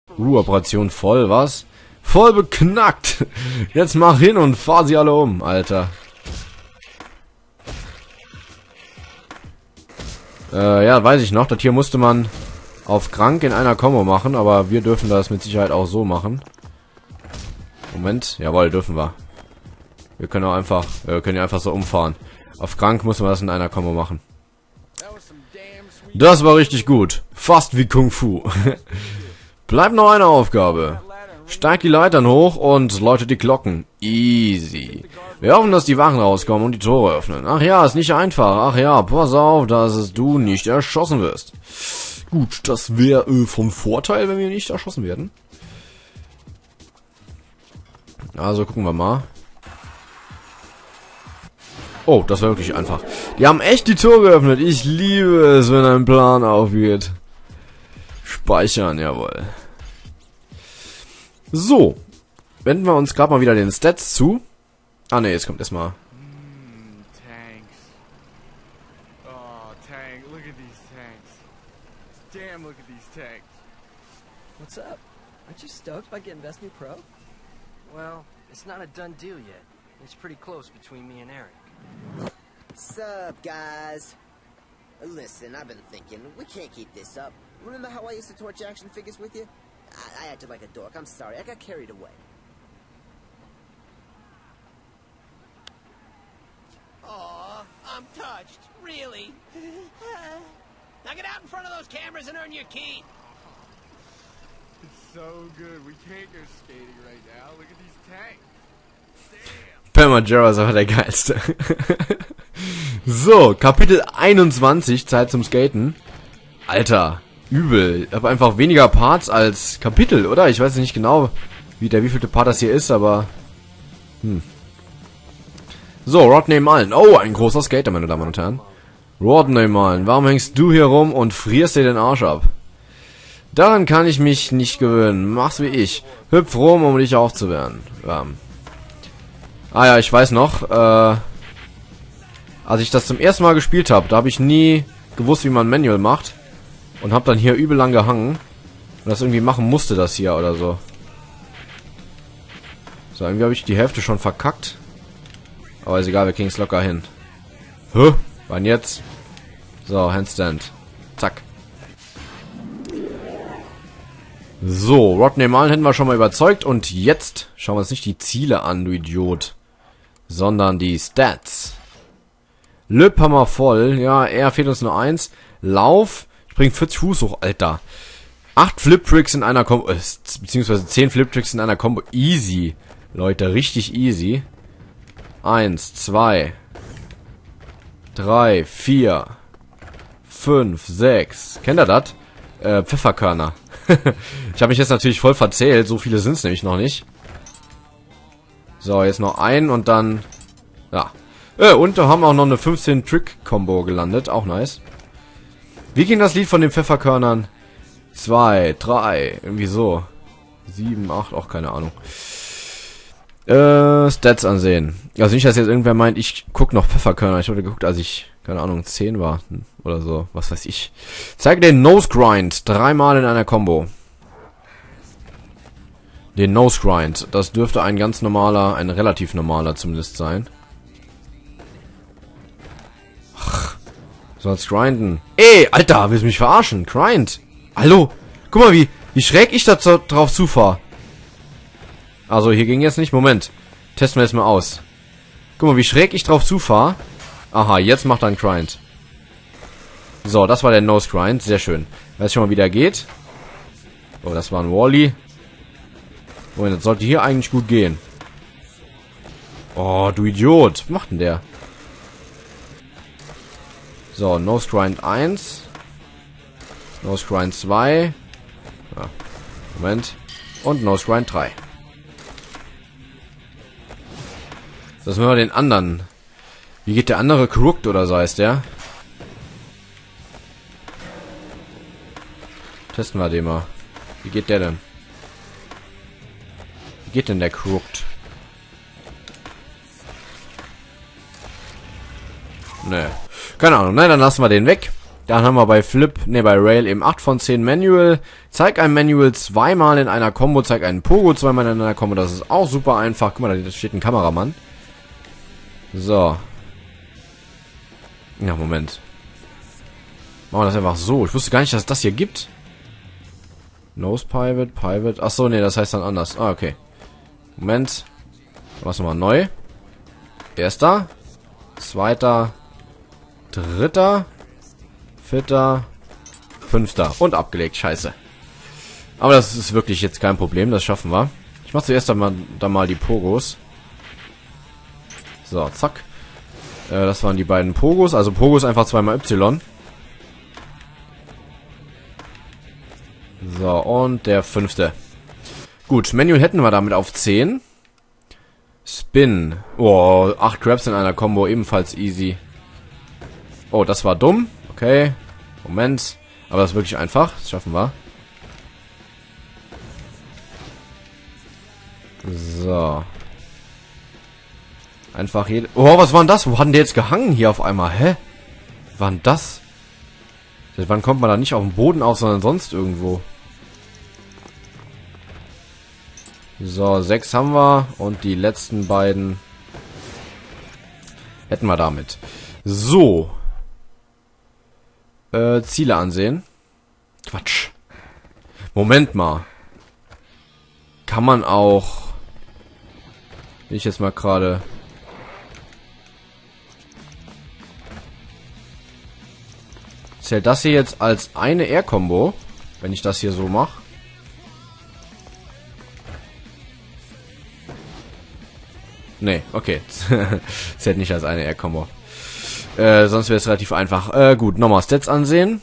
Operation voll, was? Voll beknackt! Jetzt mach hin und fahr sie alle um, Alter. Ja, weiß ich noch. Das hier musste man auf krank in einer Combo machen, aber wir dürfen das mit Sicherheit auch so machen. Moment, jawohl, dürfen wir. Wir können auch einfach, können ja einfach so umfahren. Auf krank muss man das in einer Combo machen. Das war richtig gut. Fast wie Kung Fu. Bleibt noch eine Aufgabe. Steigt die Leitern hoch und läutet die Glocken. Easy. Wir hoffen, dass die Wachen rauskommen und die Tore öffnen. Ach ja, ist nicht einfach. Ach ja, pass auf, dass du nicht erschossen wirst. Gut, das wäre vom Vorteil, wenn wir nicht erschossen werden. Also gucken wir mal. Oh, das war wirklich einfach. Die haben echt die Tore geöffnet. Ich liebe es, wenn ein Plan aufgeht. Speichern, jawohl. So. Wenden wir uns gerade mal wieder den Stats zu. Ah ne, jetzt kommt erstmal. Tanks. Oh, tank. Look at these tanks. Damn, look at these tanks. What's up? Aren't you stoked by getting Best New Pro? Well, it's not a done deal yet. It's pretty close between me and Eric. Sup, guys? Listen, I've been thinking, we can't keep this up. Remember how I used to torch action figures with you? I acted like a dork. I'm sorry. I got carried away. Aw, I'm touched. Really? Now get out in front of those cameras and earn your keep. It's so good. We can't go skating right now. Look at these tanks. Damn. Permajera ist aber der geilste. So, Kapitel 21, Zeit zum Skaten. Alter, übel. Ich habe einfach weniger Parts als Kapitel, oder? Ich weiß nicht genau, wievielte Part das hier ist, aber... So, Rodney Mullen. Oh, ein großer Skater, meine Damen und Herren. Rodney Mullen, warum hängst du hier rum und frierst dir den Arsch ab? Daran kann ich mich nicht gewöhnen. Mach's wie ich. Hüpf rum, um dich aufzuwärmen. Ah ja, ich weiß noch, als ich das zum ersten Mal gespielt habe, da habe ich nie gewusst, wie man Manual macht. Und habe dann hier übel lang gehangen. Und das irgendwie machen musste, das hier oder so. So, irgendwie habe ich die Hälfte schon verkackt. Aber ist egal, wir kriegen es locker hin. Hä? Wann jetzt? So, Handstand. Zack. So, Rodney Mullen hätten wir schon mal überzeugt. Und jetzt schauen wir uns nicht die Ziele an, du Idiot. Sondern die Stats. Löphammer voll. Ja, er fehlt uns nur 1. Lauf. Springt 40 Fuß hoch, Alter. 8 Flip-Tricks in einer Combo. Beziehungsweise 10 Flip-Tricks in einer Combo. Easy. Leute, richtig easy. 1, 2, 3, 4, 5, 6. Kennt ihr das? Pfefferkörner. Ich habe mich jetzt natürlich voll verzählt. So viele sind es nämlich noch nicht. So, jetzt noch ein und dann... Ja. Und da haben wir auch noch eine 15-Trick-Combo gelandet. Auch nice. Wie ging das Lied von den Pfefferkörnern? 2, 3, irgendwie so. 7, 8, auch keine Ahnung. Stats ansehen. Also nicht, dass jetzt irgendwer meint, ich guck noch Pfefferkörner. Ich habe geguckt, als ich, keine Ahnung, 10 war. Oder so, was weiß ich. Zeige den Nose Grind. 3-mal in einer Combo. Den Nose Grind. Das dürfte ein ganz normaler, ein relativ normaler zumindest sein. Ach, soll's grinden. Ey, Alter, willst du mich verarschen? Grind. Hallo? Guck mal, wie schräg ich da drauf zufahre. Also, hier ging jetzt nicht. Moment. Testen wir jetzt mal aus. Guck mal, wie schräg ich drauf zufahre. Aha, jetzt macht er einen Grind. So, das war der Nose Grind. Sehr schön. Weiß schon mal, wie der geht. Oh, das war ein Wally. Moment, das sollte hier eigentlich gut gehen. Oh, du Idiot. Was macht denn der? So, Nose Grind 1. Nose Grind 2. Ja, Moment. Und Nose Grind 3. Das müssen wir den anderen. Wie geht der andere? Crooked oder so heißt der? Testen wir den mal. Wie geht der denn? Wie geht denn der Crooked? Ne. Keine Ahnung. Nein, dann lassen wir den weg. Dann haben wir bei bei Rail eben 8 von 10 Manual. Zeig ein Manual zweimal in einer Combo, zeig einen Pogo zweimal in einer Combo. Das ist auch super einfach. Guck mal, da steht ein Kameramann. So. Ja, Moment. Machen wir das einfach so. Ich wusste gar nicht, dass es das hier gibt. Nose Pivot, Pivot. Achso, nee, das heißt dann anders. Ah, okay. Moment. Was nochmal neu. Erster. Zweiter. Dritter. Vierter. Fünfter. Und abgelegt. Scheiße. Aber das ist wirklich jetzt kein Problem. Das schaffen wir. Ich mache zuerst dann mal die Pogos. So, zack. Das waren die beiden Pogos. Also Pogos einfach zweimal Y. So, und der 5. Gut, Manual hätten wir damit auf 10. Spin. Oh, 8 Grabs in einer Combo, ebenfalls easy. Oh, das war dumm. Okay. Moment. Aber das ist wirklich einfach. Das schaffen wir. So. Einfach hier. Oh, was war denn das? Wo hat denn der jetzt gehangen hier auf einmal? Hä? Was war denn das? Seit wann kommt man da nicht auf dem Boden auf, sondern sonst irgendwo? So, 6 haben wir. Und die letzten beiden hätten wir damit. So. Ziele ansehen. Quatsch. Moment mal. Kann man auch... Will ich jetzt mal gerade... Zählt das hier jetzt als eine Air-Kombo, wenn ich das hier so mache? Nee, okay. Zählt nicht als eine Air-Kombo. Sonst wäre es relativ einfach. Gut, nochmal Stats ansehen.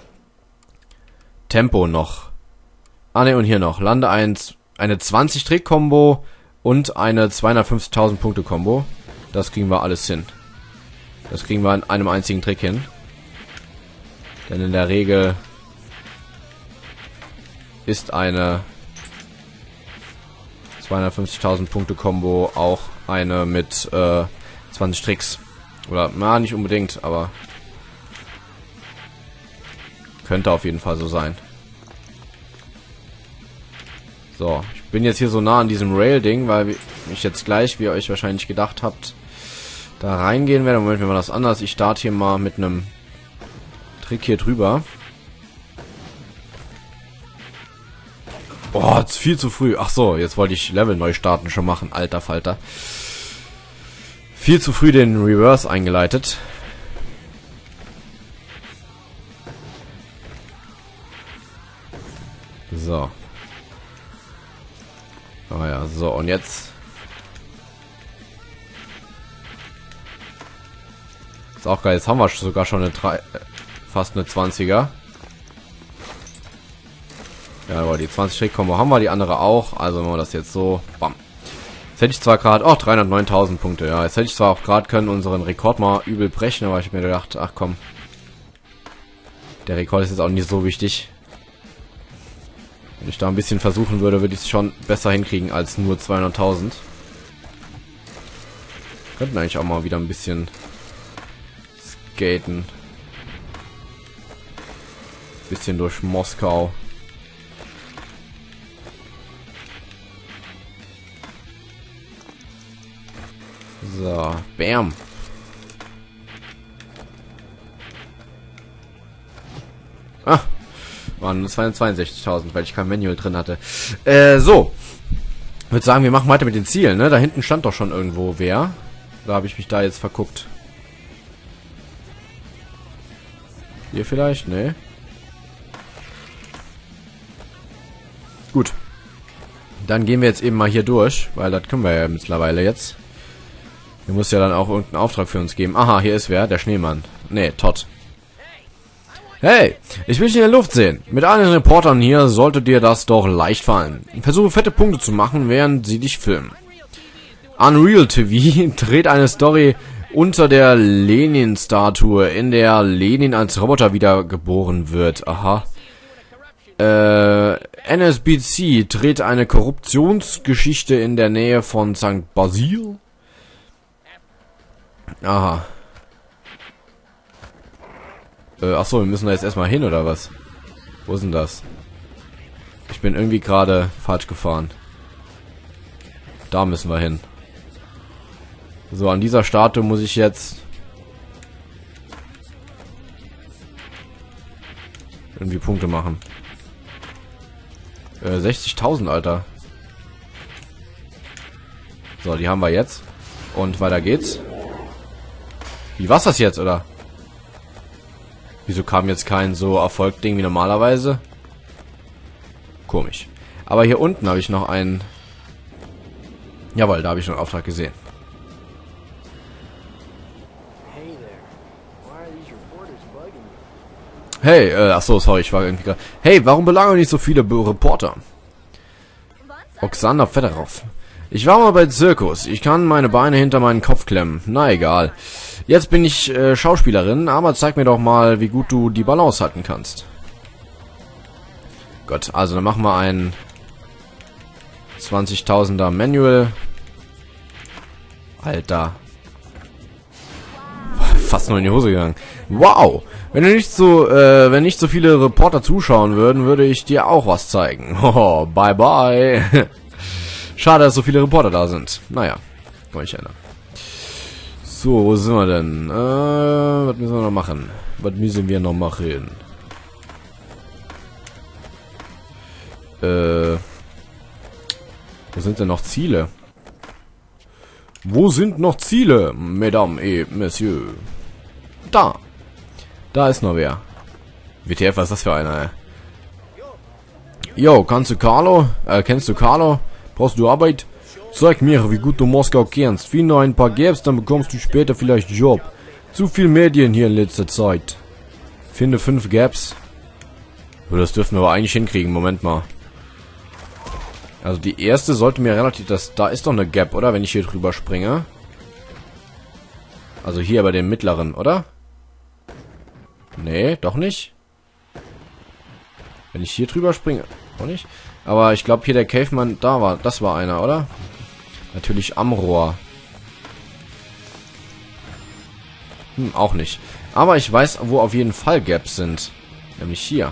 Tempo noch. Ah ne, und hier noch. Lande eine 20-Trick-Kombo und eine 250.000 Punkte-Kombo. Das kriegen wir alles hin. Das kriegen wir in einem einzigen Trick hin. Denn in der Regel ist eine 250.000 Punkte Combo auch eine mit 20 Tricks. Oder, na, nicht unbedingt, aber könnte auf jeden Fall so sein. So, ich bin jetzt hier so nah an diesem Rail-Ding, weil ich jetzt gleich, wie ihr euch wahrscheinlich gedacht habt, da reingehen werde. Moment, wir machen das anders. Ich starte hier mal mit einem Trick hier drüber. Oh, ist viel zu früh. Ach so, jetzt wollte ich Level neu starten schon machen. Alter Falter. Viel zu früh den Reverse eingeleitet. So. Oh ja, so, und jetzt... Ist auch geil, jetzt haben wir sogar schon eine fast eine 20er. Ja, aber die 20-Trick-Kombo haben wir, die andere auch. Also wenn wir das jetzt so... Bam. Jetzt hätte ich zwar gerade... Oh, 309.000 Punkte. Ja, jetzt hätte ich zwar auch gerade können unseren Rekord mal übel brechen, aber ich habe mir gedacht, ach komm. Der Rekord ist jetzt auch nicht so wichtig. Wenn ich da ein bisschen versuchen würde, würde ich es schon besser hinkriegen als nur 200.000. Könnten eigentlich auch mal wieder ein bisschen skaten. Bisschen durch Moskau. So, bam. Ah, waren nur 262.000, weil ich kein Manual drin hatte. So. Ich würde sagen, wir machen weiter mit den Zielen, ne? Da hinten stand doch schon irgendwo wer. Da habe ich mich da jetzt verguckt. Hier vielleicht? Nee. Gut. Dann gehen wir jetzt eben mal hier durch, weil das können wir ja mittlerweile jetzt. Hier muss ja dann auch irgendeinen Auftrag für uns geben. Aha, hier ist wer? Der Schneemann. Nee, Todd. Hey, ich will dich in der Luft sehen. Mit allen Reportern hier sollte dir das doch leicht fallen. Versuche fette Punkte zu machen, während sie dich filmen. Unreal TV dreht eine Story unter der Lenin-Statue, in der Lenin als Roboter wiedergeboren wird. Aha. NSBC dreht eine Korruptionsgeschichte in der Nähe von St. Basil. Aha. Achso, wir müssen da jetzt erstmal hin, oder was? Wo ist denn das? Ich bin irgendwie gerade falsch gefahren. Da müssen wir hin. So, an dieser Statue muss ich jetzt irgendwie Punkte machen. 60.000, Alter. So, die haben wir jetzt. Und weiter geht's. Wie war's das jetzt, oder? Wieso kam jetzt kein so Erfolg-Ding wie normalerweise? Komisch. Aber hier unten habe ich noch einen... Jawohl, da habe ich schon einen Auftrag gesehen. Hey there. Why are these reporters bugging you? Hey, achso, sorry, ich war irgendwie gerade... Hey, warum belagern nicht so viele Reporter? Oksana Fedorov. Ich war mal bei Zirkus. Ich kann meine Beine hinter meinen Kopf klemmen. Na egal. Jetzt bin ich Schauspielerin, aber zeig mir doch mal, wie gut du die Balance halten kannst. Gut, also dann machen wir ein 20.000er Manual. Alter. Fast nur in die Hose gegangen. Wow! Wenn nicht so viele Reporter zuschauen würden, würde ich dir auch was zeigen. Oh, bye bye. Schade, dass so viele Reporter da sind. Naja, kann ich ändern. So, wo sind wir denn? Was müssen wir noch machen? Was müssen wir noch machen? Wo sind denn noch Ziele? Wo sind noch Ziele, Mesdames et Messieurs? Da. Da ist noch wer. WTF, was ist das für einer? Jo, kennst du Carlo? Brauchst du Arbeit? Zeig mir, wie gut du Moskau kennst. Finde ein paar Gaps, dann bekommst du später vielleicht Job. Zu viel Medien hier in letzter Zeit. Finde 5 Gaps. Oh, das dürfen wir aber eigentlich hinkriegen. Moment mal. Also die erste sollte mir relativ... Da ist doch eine Gap, oder? Wenn ich hier drüber springe. Also hier bei dem mittleren, oder? Nee, doch nicht. Wenn ich hier drüber springe... Auch nicht. Aber ich glaube hier der Caveman... Das war einer, oder? Natürlich am Rohr. Auch nicht. Aber ich weiß, wo auf jeden Fall Gaps sind. Nämlich hier.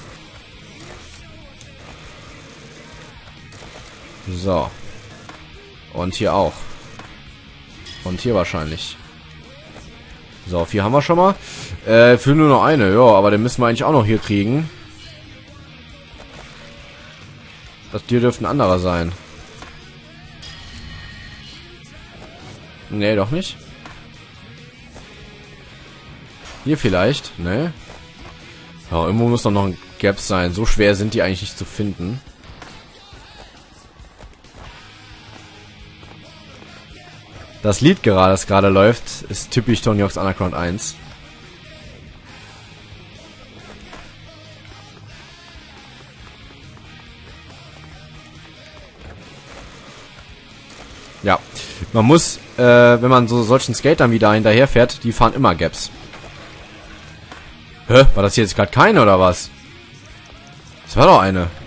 So. Und hier auch. Und hier wahrscheinlich. So, auf hier haben wir schon mal. Für nur noch eine. Ja, aber den müssen wir eigentlich auch noch hier kriegen. Das hier dürfte ein anderer sein. Nee, doch nicht. Hier vielleicht. Ne? Ja, irgendwo muss doch noch ein Gap sein. So schwer sind die eigentlich nicht zu finden. Das Lied das gerade läuft, ist typisch Tony Hawk's Underground 1. Ja, man muss, wenn man solchen Skatern wieder hinterher fährt, die fahren immer Gaps. Hä? War das hier jetzt gerade keine oder was? Das war doch eine.